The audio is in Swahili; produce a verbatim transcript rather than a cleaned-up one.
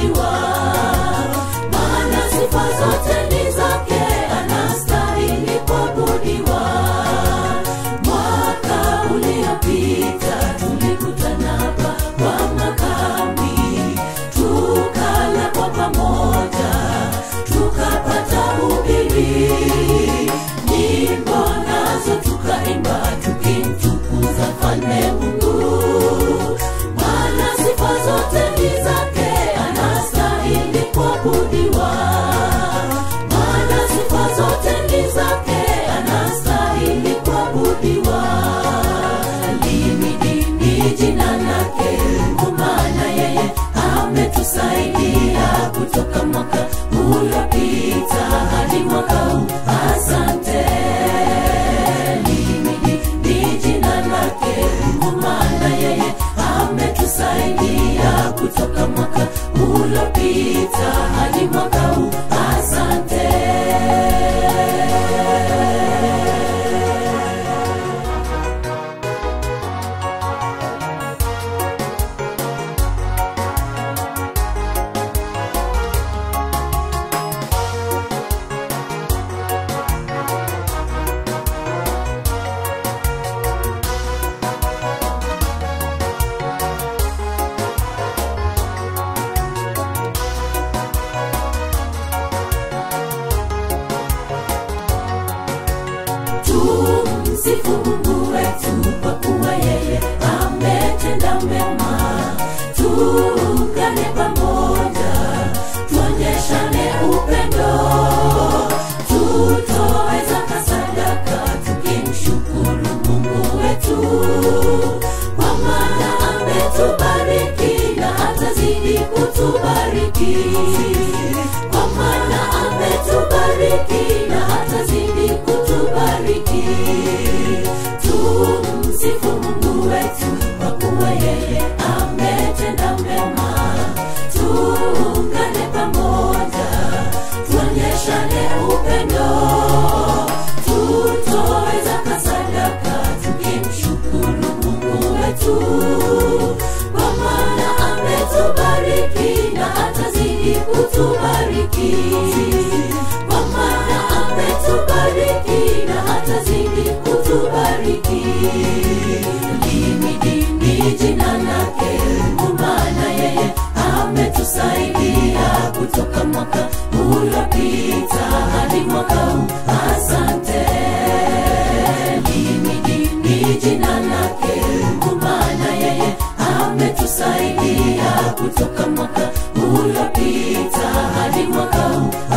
kuabudiwa, maana sifa zote ni zake, anastahili kuabudiwa. Mwaka uliopita tulikutana hapa kwa makambi, tukala kwa pamoja, tukapata hubiri, nyimbo nazo tukaimba, tukimtukuza Mfalme Mungu. Maana sifa zote ni zake, anastahili kuabudiwa, maana sifa zote ni zake, anastahili kuabudiwa. Limidini jina lake, maana yeye ametusaidia kutoka mwaka uliopita hadi mwaka huu. Asante. Limidini jina lake, maana yeye ametusaidia kutoka mwaka uliopita hadi mwaka huu. Asante. Tumsifu Mungu wetu kwa kuwa yeye ametenda mema. Tuungane pamoja, tuonyeshane upendo, tutoe zaka sadaka, tukimshukuru Mungu wetu, kwa maana ametubariki na atazidi kutubariki, kwa maana ametubariki na atazidi kutubariki. Tumsifu Mungu wetu kwa kuwa yeye ametenda mema. Tuungane pamoja, tuonyeshane upendo, tutoe zaka sadaka, tukimshukuru Mungu wetu, kwa maana ametubariki na atazidi kutubariki, kwa maana ametubariki na atazidi kutubariki. Limidini jina lake, maana yeye ametusaidia kutoka mwaka uliopita hadi mwaka huu. Asante. Limidini jina lake, maana yeye ametusaidia kutoka mwaka uliopita hadi mwaka huu.